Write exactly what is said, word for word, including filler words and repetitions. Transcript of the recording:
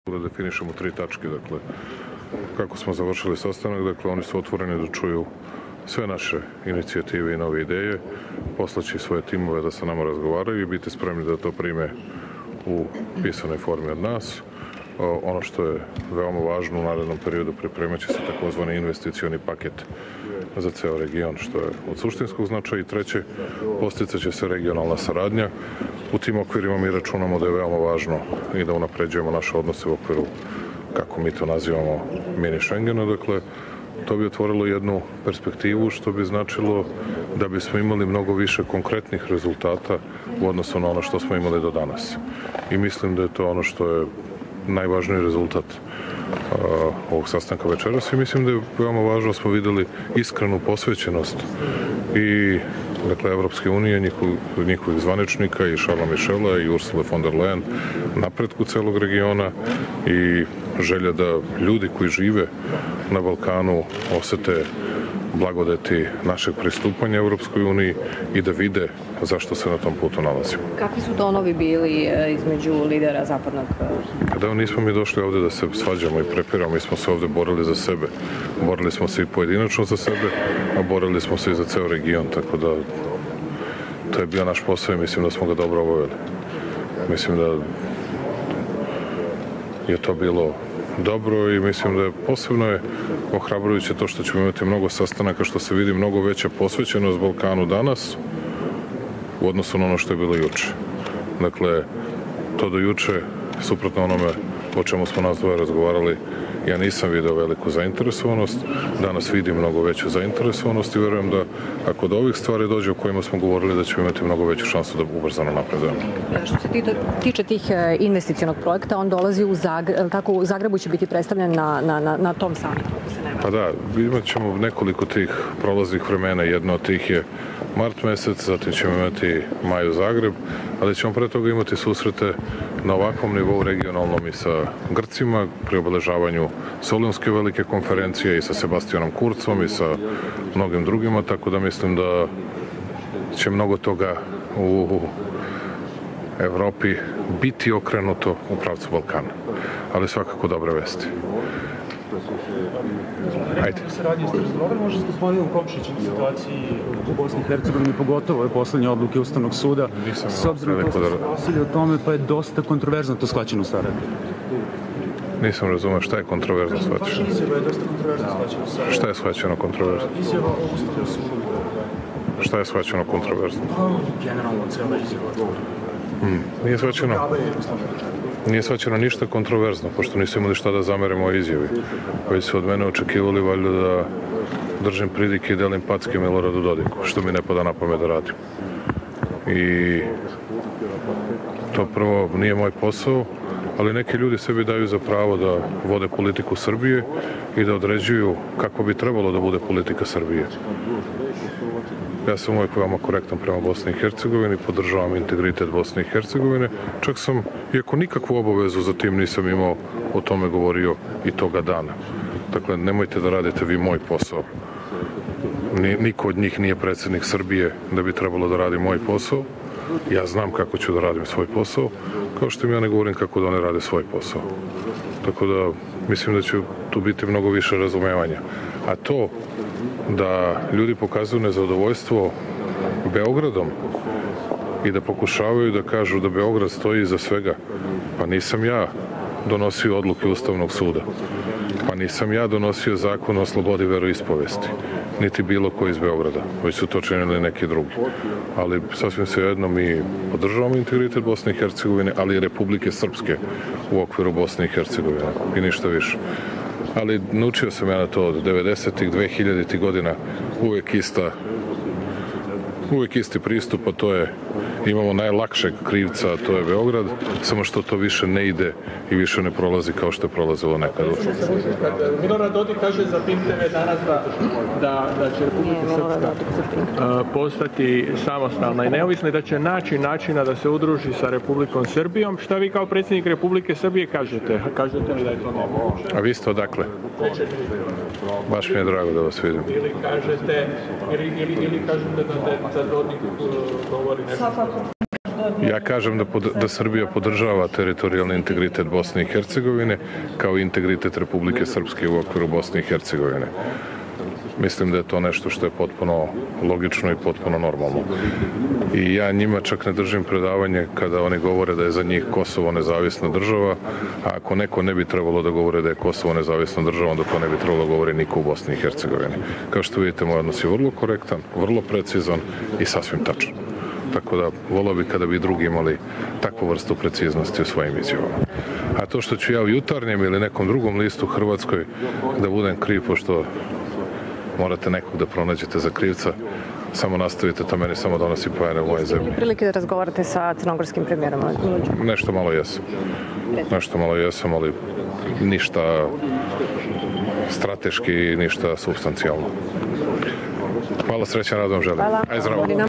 da definišemo tri tačke, dakle, kako smo završili sastanak, dakle, oni su otvoreni da čuju sve naše inicijative i nove ideje, poslaći svoje timove da sa nama razgovaraju i biti spremni da to prime u pisanoj formi od nas. Ono što je veoma važno u narednom periodu, pripremat će se takozvani investicioni paket za ceo region, što je od suštinskog značaja. I treće, posticat će se regionalna saradnja. U tim okvirima mi računamo da je veoma važno i da unapređujemo naše odnose u okviru, kako mi to nazivamo, mini Schengena. Dakle, to bi otvorilo jednu perspektivu, što bi značilo da bismo imali mnogo više konkretnih rezultata u odnosu na ono što smo imali do danas. I mislim da je to ono što je najvažniji rezultat uh, ovog sastanka večeras i mislim da je veoma važno, smo videli iskrenu posvećenost i dakle Evropske unije, njihov, njihovih zvaničnika i Charlesa Michela i Ursule von der Leyen napretku celog regiona i želja da ljudi koji žive na Balkanu osete blagodeti našeg pristupanja Evropskoj uniji i da vide zašto se na tom putu nalazimo. Kakvi su tonovi bili između lidera zapadnog? Da, nismo mi došli ovde da se svađamo i prepiramo, mi smo se ovde borili za sebe. Borili smo se i pojedinačno za sebe, a borili smo se i za ceo region, tako da to je bio naš posao i mislim da smo ga dobro obavili. Mislim da je to bilo dobro i mislim da je posebno je ohrabrujuće to što ćemo imati mnogo sastanaka, što se vidi mnogo veća posvećenost Balkanu danas u odnosu na ono što je bilo juče. Dakle, to do juče, suprotno onome o čemu smo nas dvoje razgovarali, ja nisam video veliku zainteresovanost, danas vidim mnogo veću zainteresovanost i verujem da ako do ovih stvari dođe o kojima smo govorili da ćemo imati mnogo veću šansu da ubrzano napredujemo. Što se tiče tih investicionog projekta, on dolazi u Zagreb, tako u Zagrebu će biti predstavljen na, na, na, na tom samitu. Pa da, imat ćemo nekoliko tih prolaznih vremena, jedno od tih je mart mesec, zatim ćemo imati maj u Zagreb, ali ćemo pre toga imati susrete na ovakvom nivou regionalnom i sa Grcima pri obeležavanju Solunske velike konferencije i sa Sebastianom Kurcom i sa mnogim drugima, tako da mislim da će mnogo toga u Evropi biti okrenuto u pravcu Balkana, ali svakako dobre vesti. Ajde. Saradnje ste razgovarali možda s gospodinom Komšićem u situaciji u Bosni i Hercegovini, pogotovo ove poslednje odluke Ustavnog suda. S obzirom na to ste glasili o tome, pa je dosta kontroverzno to shvaćeno u Sarajevu. Nisam razumeo šta je kontroverzno shvaćeno. Vaša izjava je dosta kontroverzno shvaćeno u Sarajevu. Šta je shvaćeno kontroverzno? Izjava o Ustavnom sudu. Šta je shvaćeno kontroverzno? Generalno cijela izjava. Hmm. Nije shvaćeno... Nije shvaćeno ništa kontroverzno, pošto nisu imali šta da zameremo o izjavi. Koji su od mene očekivali valjda da držim pridike i delim packe Miloradu Dodiku, što mi ne pada na pamet da radim. I to prvo nije moj posao, ali neki ljudi sebi daju za pravo da vode politiku Srbije i da određuju kako bi trebalo da bude politika Srbije. Ja sam uvijek veoma korektan prema Bosni i Hercegovini, podržavam integritet Bosne i Hercegovine. Čak sam, iako nikakvu obavezu za tim nisam imao, o tome govorio i toga dana. Dakle, nemojte da radite vi moj posao. Niko od njih nije predsjednik Srbije da bi trebalo da radi moj posao. Ja znam kako ću da radim svoj posao, kao što im ja ne govorim kako da one rade svoj posao. Tako da mislim da će tu biti mnogo više razumevanja. A to da ljudi pokazuju nezadovoljstvo Beogradom i da pokušavaju da kažu da Beograd stoji iza svega, pa nisam ja donosio odluke Ustavnog suda, pa nisam ja donosio zakon o slobodi veroispovesti, niti bilo ko iz Beograda, već su to činili neki drugi. Ali sasvim svejedno mi podržavamo integritet Bosne i Hercegovine, ali i Republike Srpske u okviru Bosne i Hercegovine i ništa više. Ali naučio sam ja na to od devedesetih, dvehiljaditih godina, uvek ista, uvek isti pristup, a to je imamo najlakšeg krivca, a to je Beograd, samo što to više ne ide i više ne prolazi kao što je prolazilo nekada. Milorad Dodik kaže za Pink te ve danas da, da, da će Republika Srpska uh, postati samostalna i neovisna i da će naći načina da se udruži sa Republikom Srbijom. Šta vi kao predsjednik Republike Srbije kažete? Kažete li da je to nemoguće? A vi ste odakle? Baš mi je drago da vas vidim. Ili kažete, ili, ili, ili kažete da, da Dodik govori nešto? Ja kažem da, pod, da Srbija podržava teritorijalni integritet Bosne i Hercegovine kao i integritet Republike Srpske u okviru Bosne i Hercegovine. Mislim da je to nešto što je potpuno logično i potpuno normalno. I ja njima čak ne držim predavanje kada oni govore da je za njih Kosovo nezavisna država, a ako neko ne bi trebalo da govore da je Kosovo nezavisna država, onda to ne bi trebalo da govori niko u Bosni i Hercegovini. Kao što vidite, moj odnos je vrlo korektan, vrlo precizan i sasvim tačan. Tako da volao bi kada bi drugi imali takvu vrstu preciznosti u svojim izjavama. A to što ću ja u Jutarnjem ili nekom drugom listu u Hrvatskoj da budem kriv, pošto morate nekog da pronađete za krivca, samo nastavite, to meni samo donosi pojene u moje zemlje. Imali prilike da razgovarate sa crnogorskim premijerom? Nešto malo jesam. Nešto malo jesam, ali ništa strateški, ništa substancijalno. Hvala, srećan rad vam želim. Hvala. Aj zdravo.